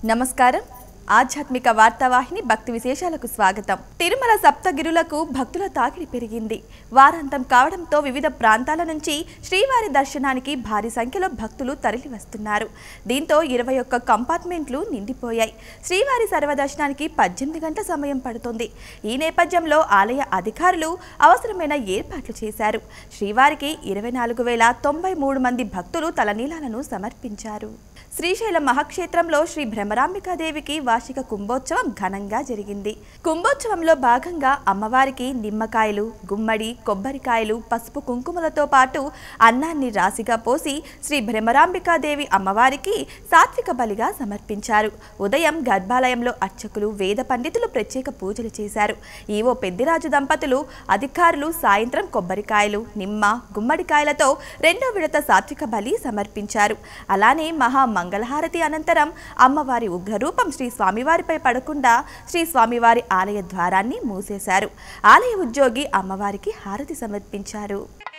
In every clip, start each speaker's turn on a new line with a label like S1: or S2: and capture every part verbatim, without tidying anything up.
S1: నమస్కారం ఆధ్యాత్మిక వార్తావాహిని భక్తి విశేషాలకు స్వాగతం। తిరుమల సప్తగిరులకు భక్తుల తాకిడి పెరిగింది। వారాంతం కావడంతో వివిధ ప్రాంతాల నుంచి శ్రీవారి దర్శనానికి భారీ సంఖ్యలో భక్తులు తరలి వస్తున్నారు। దీంతో ఇరవై ఒక్క కంపార్ట్మెంట్లు నిండిపోయాయి। శ్రీవారి సర్వదర్శనానికి పద్దెనిమిది గంటల సమయం పడుతుంది। ఈ నేపథ్యంలో ఆలయ అధికారులు అవసరమైన ఏర్పాట్లు చేశారు। శ్రీవారికి ఇరవై నాలుగు వేల తొంభై మూడు మంది భక్తులు తలనీలాలను సమర్పించారు। శ్రీశైలం మహాక్షేత్రంలో శ్రీ భ్రమరాంబికాదేవికి వార్షిక కుంభోత్సవం ఘనంగా జరిగింది। కుంభోత్సవంలో భాగంగా అమ్మవారికి నిమ్మకాయలు, గుమ్మడి, కొబ్బరికాయలు, పసుపు కుంకుమలతో పాటు అన్నాన్ని రాశిగా పోసి శ్రీ భ్రమరాంబికాదేవి అమ్మవారికి సాత్విక బలిగా సమర్పించారు। ఉదయం గర్భాలయంలో అర్చకులు, వేద పండితులు ప్రత్యేక పూజలు చేశారు। ఈవో పెద్దిరాజు దంపతులు, అధికారులు సాయంత్రం కొబ్బరికాయలు, నిమ్మ, గుమ్మడికాయలతో రెండో విడత సాత్విక బలి సమర్పించారు। అలానే మహా మంగళహారతి అనంతరం అమ్మవారి ఉగ్రరూపం శ్రీ స్వామివారిపై పడకుండా శ్రీ స్వామివారి ఆలయ ద్వారాన్ని మూసేశారు। ఆలయ ఉద్యోగి అమ్మవారికి హారతి సమర్పించారు।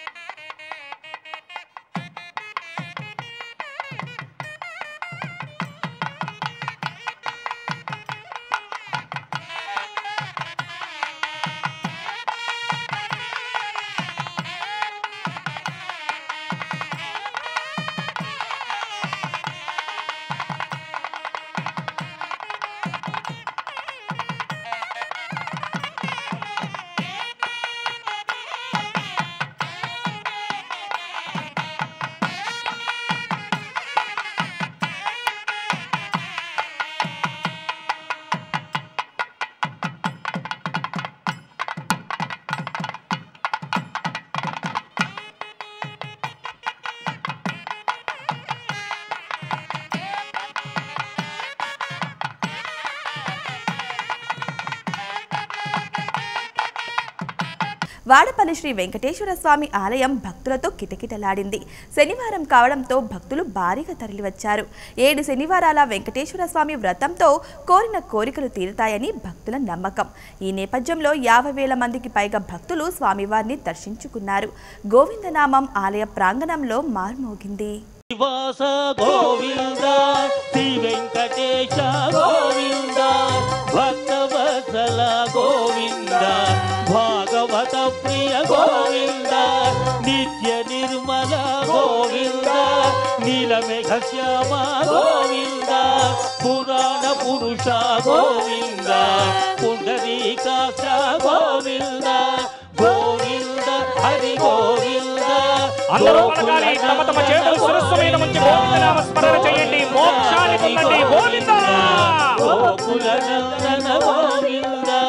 S1: వాడపల్లి శ్రీ వెంకటేశ్వర స్వామి ఆలయం భక్తులతో కిటకిటలాడింది। శనివారం కావడంతో భక్తులు భారీగా తరలివచ్చారు। ఏడు శనివారాల వెంకటేశ్వర స్వామి వ్రతంతో కోరిన కోరికలు తీరుతాయని భక్తుల నమ్మకం। ఈ నేపథ్యంలో యాభై వేల మందికి పైగా భక్తులు స్వామివారిని దర్శించుకున్నారు। గోవిందనామం ఆలయ ప్రాంగణంలో మార్మోగింది।
S2: భాగవత ప్రియ గోవింద, నిత్య నిర్మల గోవింద, నీలమేఘ శ్యామ గోవింద, పురాణ పురుష గోవింద, పుండరీకాక్ష గోవింద, గోవింద హరి గోవింద।
S3: అందరూ పలకాలి, తమ తమ చేతులు శిరస్సు మీద ఉంచి గోవిందనామ స్మరణ చేయండి, మోక్షాన్ని పొందండి। గోవింద
S2: గోకుల నందన గోవింద।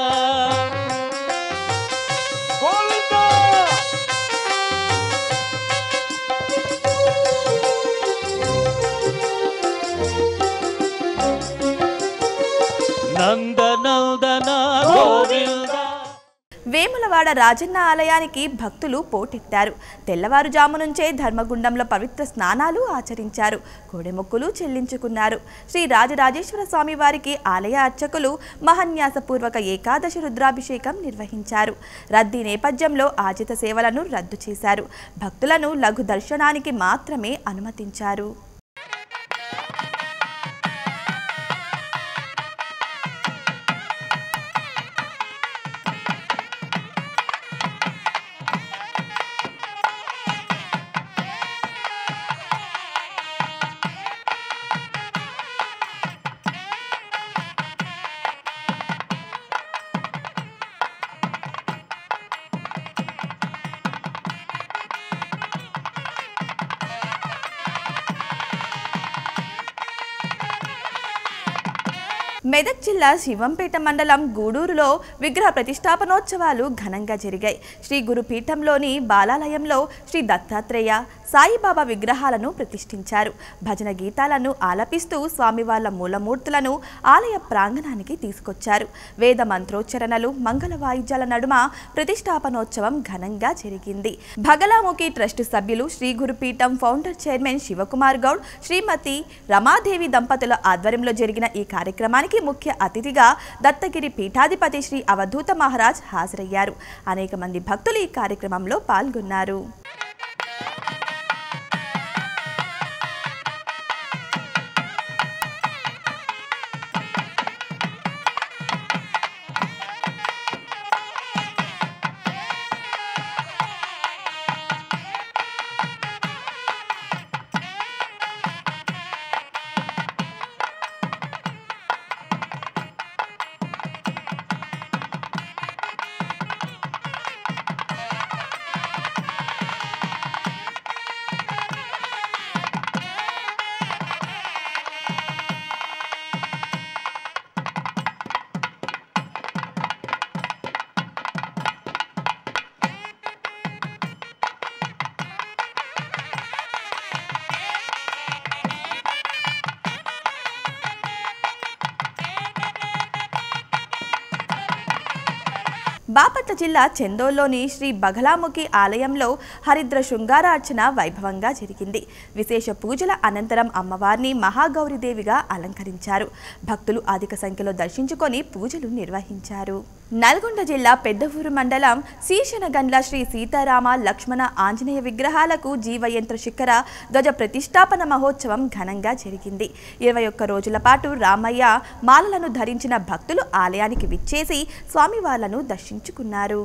S2: నందనందన గోవింద।
S1: వేములవాడ రాజన్న ఆలయానికి భక్తులు పోటెత్తారు। తెల్లవారుజాము నుంచే ధర్మగుండంలో పవిత్ర స్నానాలు ఆచరించారు, కోడెమొక్కులు చెల్లించుకున్నారు। శ్రీ రాజరాజేశ్వర స్వామి వారికి ఆలయ అర్చకులు మహాన్యాసపూర్వక ఏకాదశి రుద్రాభిషేకం నిర్వహించారు। రద్దీ నేపథ్యంలో ఆజిత సేవలను రద్దు చేశారు। భక్తులను లఘు దర్శనానికి మాత్రమే అనుమతించారు। మెదక్ జిల్లా శివంపేట మండలం గూడూరులో విగ్రహ ప్రతిష్టాపనోత్సవాలు ఘనంగా జరిగాయి। శ్రీ గురుపీఠంలోని బాలాలయంలో శ్రీ దత్తాత్రేయ, సాయిబాబా విగ్రహాలను ప్రతిష్ఠించారు। భజన గీతాలను ఆలపిస్తూ స్వామివార్ల మూలమూర్తులను ఆలయ ప్రాంగణానికి తీసుకొచ్చారు। వేద మంత్రోచ్చరణలు, మంగళ వాయిద్యాల నడుమ ప్రతిష్టాపనోత్సవం ఘనంగా జరిగింది। భగలాముఖి ట్రస్ట్ సభ్యులు, శ్రీ గురుపీఠం ఫౌండర్ చైర్మన్ శివకుమార్ గౌడ్, శ్రీమతి రమాదేవి దంపతుల ఆధ్వర్యంలో జరిగిన ఈ కార్యక్రమానికి ముఖ్య అతిథిగా దత్తగిరి పీఠాధిపతి శ్రీ అవధూత మహారాజ్ హాజరయ్యారు। అనేక మంది భక్తులు ఈ కార్యక్రమంలో పాల్గొన్నారు। బాపట్ల జిల్లా చెందోల్లోని శ్రీ బగలాముఖి ఆలయంలో హరిద్ర శృంగారార్చన వైభవంగా జరిగింది. విశేష పూజల అనంతరం అమ్మవారిని మహాగౌరీదేవిగా అలంకరించారు. భక్తులు అధిక సంఖ్యలో దర్శించుకొని పూజలు నిర్వహించారు. నల్గొండ జిల్లా పెద్దవూరు మండలం శీర్షనగండ్ల శ్రీ సీతారామ లక్ష్మణ ఆంజనేయ విగ్రహాలకు జీవయంత్ర శిఖర ధ్వజ ప్రతిష్టాపన మహోత్సవం ఘనంగా జరిగింది. ఇరవై ఒక్క రోజుల పాటు రామయ్య మాలలను ధరించిన భక్తులు ఆలయానికి విచ్చేసి స్వామివార్లను దర్శించుకున్నారు.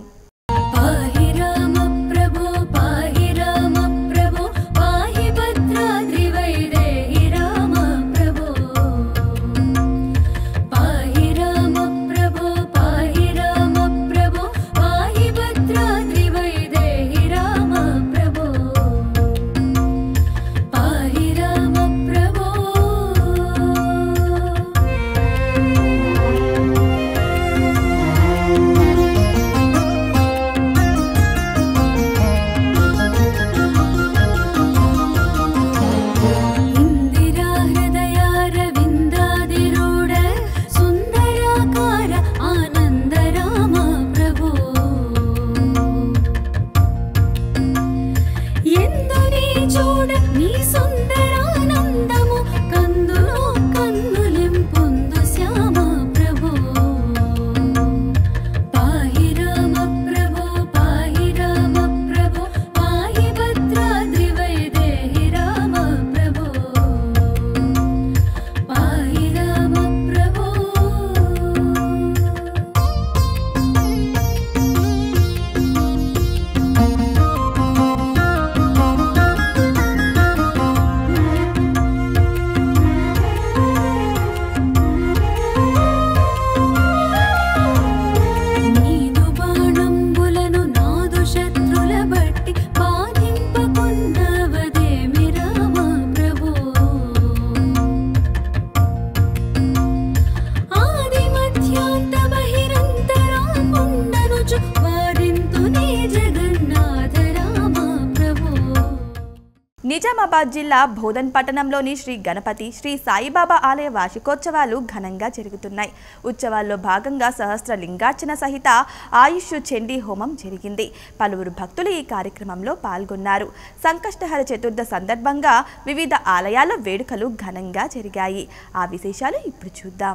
S1: నిజామాబాద్ జిల్లా బోధన్ పట్టణంలోని శ్రీ గణపతి శ్రీ సాయిబాబా ఆలయ వార్షికోత్సవాలు ఘనంగా జరుగుతున్నాయి. ఉత్సవాల్లో భాగంగా సహస్ర లింగార్చన సహిత ఆయుష్ చండీ హోమం జరిగింది. పలువురు భక్తులు ఈ కార్యక్రమంలో పాల్గొన్నారు. సంకష్టహర చతుర్థ సందర్భంగా వివిధ ఆలయాల వేడుకలు ఘనంగా జరిగాయి. ఆ విశేషాలు ఇప్పుడు చూద్దాం.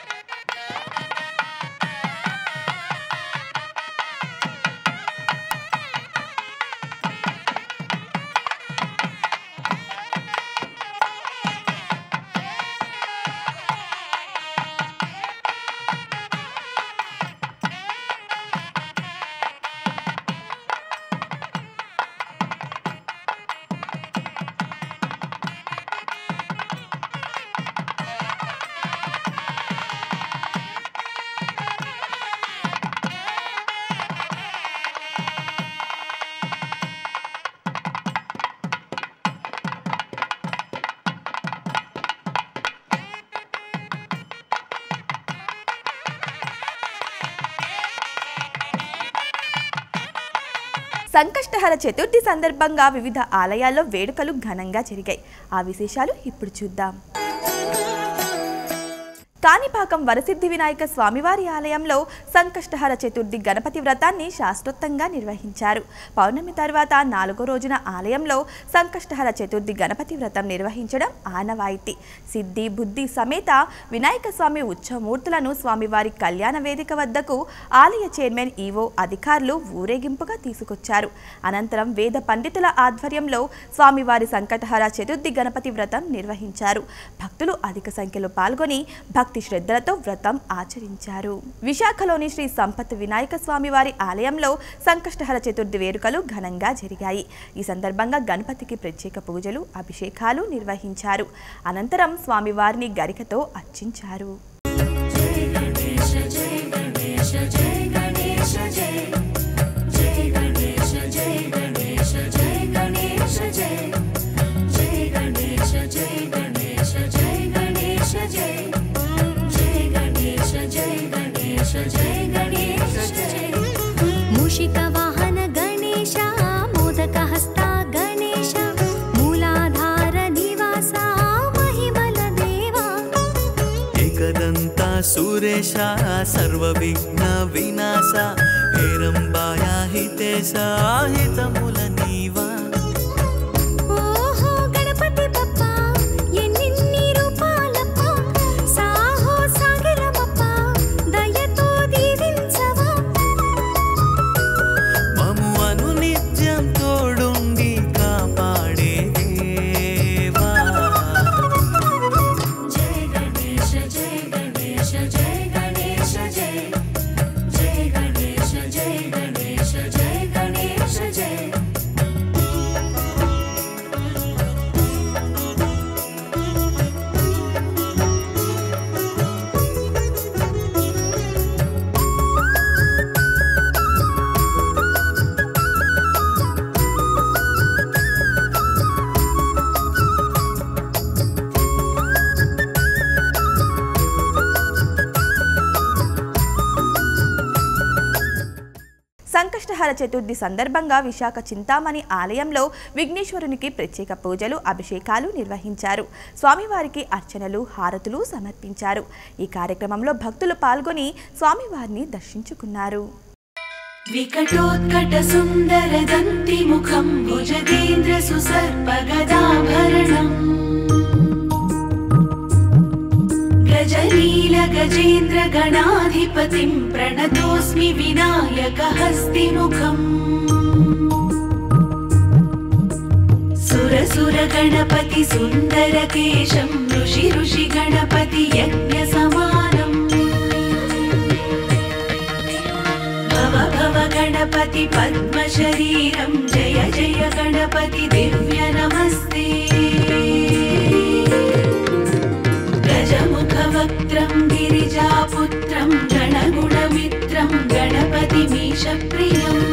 S1: సంకష్టహర చతుర్థి సందర్భంగా వివిధ ఆలయాల్లో వేడుకలు ఘనంగా జరిగాయి. ఆ విశేషాలు ఇప్పుడు చూద్దాం. కాణిపాకం వరసిద్ధి వినాయక స్వామివారి ఆలయంలో సంకష్టహర చతుర్థి గణపతి వ్రతాన్ని శాస్త్రోక్తంగా నిర్వహించారు. పౌర్ణమి తర్వాత నాలుగో రోజున ఆలయంలో సంకష్టహర చతుర్థి గణపతి వ్రతం నిర్వహించడం ఆనవాయితీ. సిద్ధి బుద్ధి సమేత వినాయక స్వామి ఉత్సవమూర్తులను స్వామివారి కళ్యాణ వేదిక వద్దకు ఆలయ చైర్మన్ ఈవో అధికారులు ఊరేగింపుగా తీసుకొచ్చారు. అనంతరం వేద పండితుల ఆధ్వర్యంలో స్వామివారి సంకటహర చతుర్థి గణపతి వ్రతం నిర్వహించారు. భక్తులు అధిక సంఖ్యలో పాల్గొని భక్తి శ్రద్ధలతో వ్రతం ఆచరించారు. విశాఖలోని శ్రీ సంపత్ వినాయక స్వామి వారి ఆలయంలో సంకష్టహర చతుర్థి వేడుకలు ఘనంగా జరిగాయి. ఈ సందర్భంగా గణపతికి ప్రత్యేక పూజలు, అభిషేకాలు నిర్వహించారు. అనంతరం స్వామివారిని గరికతో అర్చించారు.
S4: मूषिक वाहन गणेश मोदक हस्ता गणेश मूलाधार निवासा महिमल देवा एकदंता सुरेश सर्व विघ्न विनाशा
S5: हेरंबाया हिते साहितमुल नीवा
S4: ఓహో గణపతి బప్పా ఎన్నిన్ని రూపాలప్ప సాహో సాగిరమప్ప దయతో దీవించవా
S5: మము అను నిత్యం తోడుండి కాపాడే దేవా
S4: జయ గణేశ జయ గణేశ జయ గణేశ జయ జయ గణేశ జయ గణేశ జయ గణేశ జయ
S1: సంకష్టహర చతుర్థి సందర్భంగా విశాఖ చింతామణి ఆలయంలో విఘ్నేశ్వరునికి ప్రత్యేక పూజలు అభిషేకాలు నిర్వహించారు. స్వామివారికి అర్చనలు హారతులు సమర్పించారు. ఈ కార్యక్రమంలో భక్తులు పాల్గొని స్వామివారిని దర్శించుకున్నారు.
S4: వికటోత్కట సుందర దంతి ముఖం భుజగేంద్ర సుసర్పగదాభరణం గజలీల గజేంద్ర గణాధిపతిం ప్రణతోస్మి వినాయక హస్తిముఖం సురసుర గణపతి సుందర కేశం ఋషి ఋషి గణపతి యజ్ఞ సమానం భవ భవ గణపతి పద్మ శరీరం జయ జయ గణపతి దివ్య నమస్తే గజముఖవక్త్రం గిరిజాపుత్రం గణగుణమిత్రం గణపతిమీశప్రియం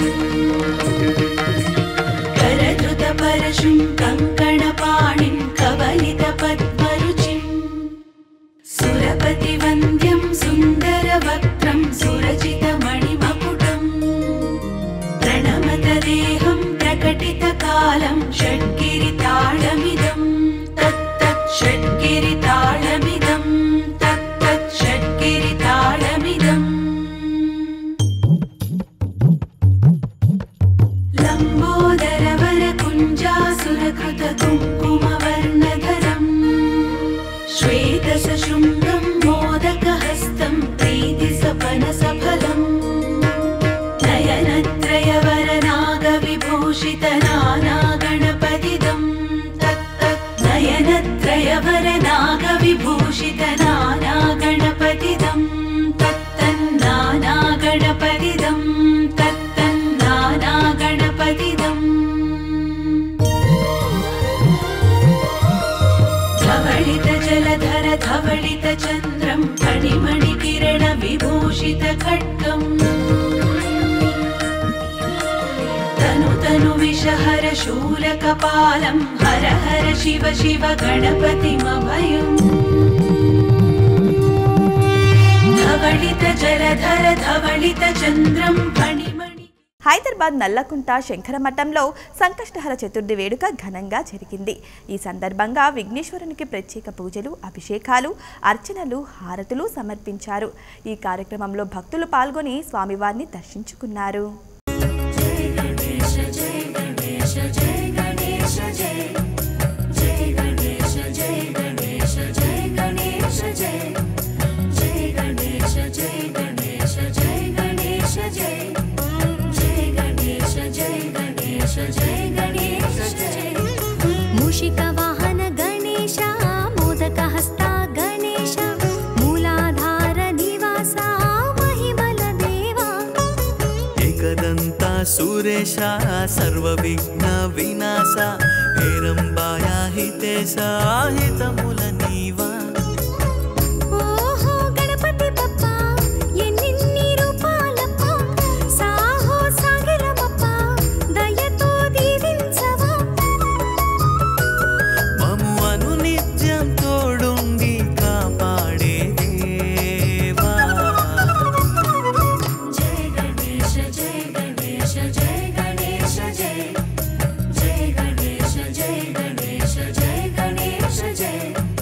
S4: కరధృత పరశుం కంకణపాణిం కవలిత పద్మరుచిం సురపతి వంద్యం సుందర వక్త్రం సురచిత మణిమకుటం ప్రణమత దేహం ప్రకటిత కాలం షడ్గిరితాళమిదం తత్తత్ షడ్గిరితాళమిదం తత్తత్ షడ్గిరితాళమిదం లంబోదరవర కుంజాసురకృత కుంకుమవర్ణధరం శ్వేత సశృంగం మోదకహస్తం ప్రీతి సపన సఫలం నయనత్రయవర నాగవిభూషిత నానా గణపతిదం తత్తత్ నయనత్రయవర నాగవిభూషిత నానా గణపతిదం తత్తన్నానా గణపతిదం తత్తన్నానా గణపతిదం ధవళిత జలధర ధవళిత చంద్రం ఫణిమణి కిరణ విభూషిత ఖడ్గం తను తను విషహర శూలకపాలం హర హర శివ శివ గణపతిమభయం ధవళిత జలధర ధవళిత చంద్రం ఫణిమణి.
S1: హైదరాబాద్ నల్లకుంట శంకరమఠంలో సంకష్టహర చతుర్థి వేడుక ఘనంగా జరిగింది. ఈ సందర్భంగా విఘ్నేశ్వరునికి ప్రత్యేక పూజలు అభిషేకాలు అర్చనలు హారతులు సమర్పించారు. ఈ కార్యక్రమంలో భక్తులు పాల్గొని స్వామివారిని దర్శించుకున్నారు.
S4: మూషిక వాహన గణేశ మోదక హస్త గణేశ మూలాధార నివాస మహిమల దేవా
S5: एकदंता सुरेशा सर्व विघ्न विनाशा हेरंबाया हिते साहितमुल नीवा
S4: ఓహో గణపతి బప్పా ఎన్నిన్ని రూపాలప్ప సాహో సాగిరమప్ప దయతో దీవించవా
S5: మము అను నిత్యం తోడుండి కాపాడే దేవా
S4: జయ గణేశ జయ గణేశ జయ గణేశ జయ జయ గణేశ జయ గణేశ జయ గణేశ జయ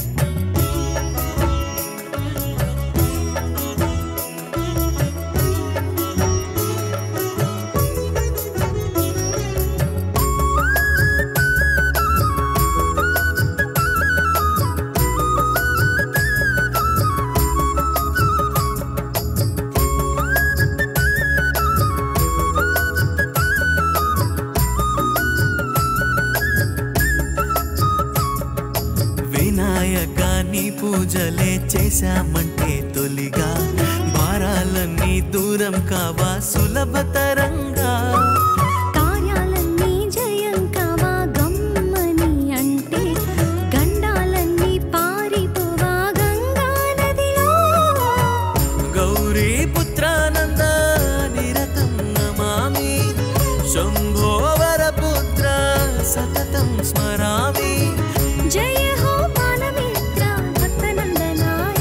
S5: మాయగా నీ పూజలే చేశామంటే తొలిగా భారాలన్నీ దూరం కావా సులభతరంగా
S4: కార్యాలన్నీ జయం కావా గమ్మని అంటే గండాలన్నీ పారిపోవా గంగా నదిలో
S5: గౌరీ పుత్రానంద నిరతం నమామి శంభో వరపుత్ర సతతం స్మరామి
S4: జయ హో మానమిత్ర భక్తనందనాయ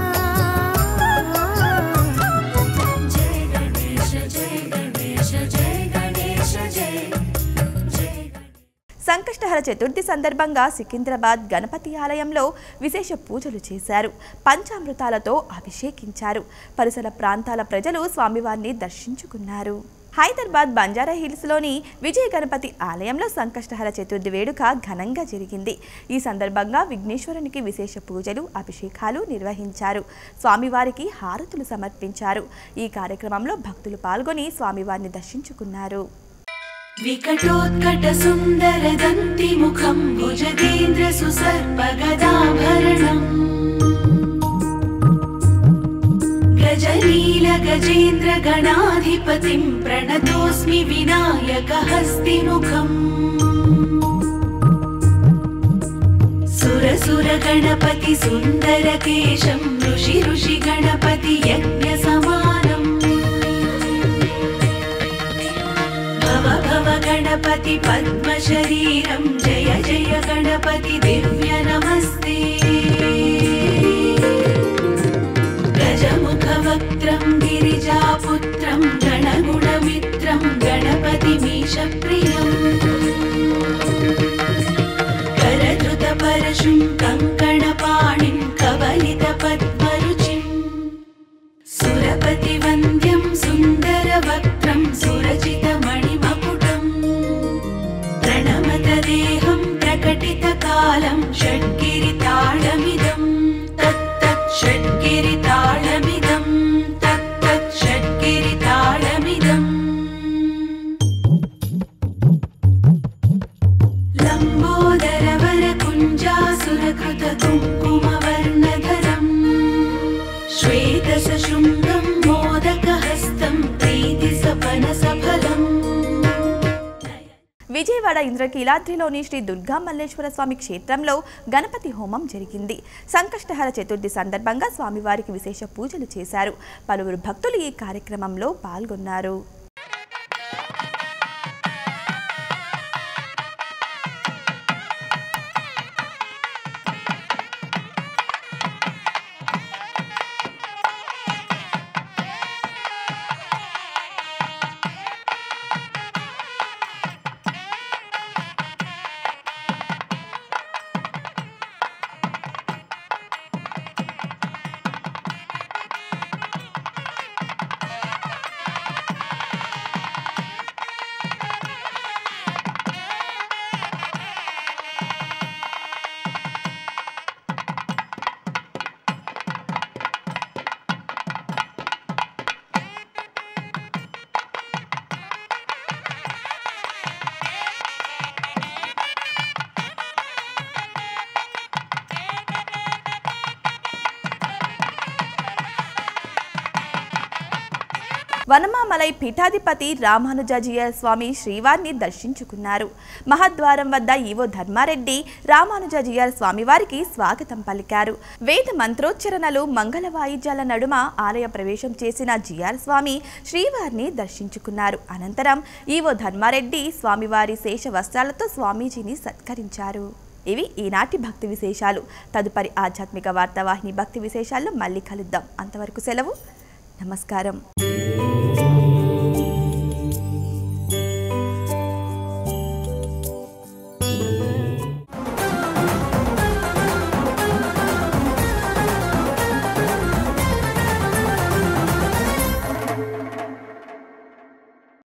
S4: జయ గణేశ జయ గణేశ జయ గణేశ జయ జయ
S1: సంకష్టహర చతుర్థి సందర్భంగా సికింద్రాబాద్ గణపతి ఆలయంలో విశేష పూజలు చేశారు. పంచామృతాలతో అభిషేకించారు. పరిసర ప్రాంతాల ప్రజలు స్వామివారిని దర్శించుకున్నారు. హైదరాబాద్ బంజారా హిల్స్లోని విజయ గణపతి ఆలయంలో సంకష్టహర చతుర్థి వేడుక ఘనంగా జరిగింది. ఈ సందర్భంగా విఘ్నేశ్వరునికి విశేష పూజలు, అభిషేకాలు నిర్వహించారు. స్వామివారికి హారతులు సమర్పించారు. ఈ కార్యక్రమంలో భక్తులు పాల్గొని స్వామివారిని దర్శించుకున్నారు.
S6: వికటోత్కట సుందర దంతి ముఖం భుజగేంద్ర సుసర్పగదాభరణం గజనీల గజేంద్ర గణాధిపతిం ప్రణతోస్మి వినాయక హస్తిముఖం సురసుర గణపతి సుందర కేశం ఋషి ఋషి గణపతి యజ్ఞ సమానం భవ భవ గణపతి పద్మ శరీరం జయ జయ గణపతి దివ్య నమస్తే గజముఖ వక్త్రం గిరిజాపుత్రం గణగుణమిత్రం గణపతిమీశ ప్రియం కరధృత పరశుం కంకణపాణిం కవలిత పద్మరుచిం సురపతి వంద్యం సుందర వక్త్రం సురచిత మణిమకుటం ప్రణమత దేహం ప్రకటిత కాలం షడ్గిరితాళమిదం తత్తత్ షడ్గిరితాళమిదం తత్తత్ షడ్గిరితాళమిదం లంబోదర వర కుంజాసురకృత కుంకుమ వర్ణధరం శ్వేత సశృంగం మోదక హస్తం ప్రీతి సపన సఫలం.
S1: విజయవాడ ఇంద్రకీలాద్రిలోని శ్రీ దుర్గా మల్లేశ్వర స్వామి క్షేత్రంలో గణపతి హోమం జరిగింది. సంకష్టహర చతుర్థి సందర్భంగా స్వామివారికి విశేష పూజలు చేశారు. పలువురు భక్తులు ఈ కార్యక్రమంలో పాల్గొన్నారు. వనమామలై పీఠాధిపతి రామానుజాజియర్ స్వామి శ్రీవారిని దర్శించుకున్నారు. మహద్వారం వద్ద ఈవో ధర్మారెడ్డి రామానుజాజియర్ స్వామివారికి స్వాగతం పలికారు. వేద మంత్రోచ్చరణలు, మంగళ వాయిద్యాల నడుమ ఆలయ ప్రవేశం చేసిన జిఆర్ స్వామి శ్రీవారిని దర్శించుకున్నారు. అనంతరం ఈవో ధర్మారెడ్డి స్వామివారి శేష వస్త్రాలతో స్వామీజీని సత్కరించారు. ఇవి ఈనాటి భక్తి విశేషాలు. తదుపరి ఆధ్యాత్మిక వార్తావాహిని భక్తి విశేషాల్లో మళ్ళీ కలుద్దాం. అంతవరకు సెలవు. నమస్కారం.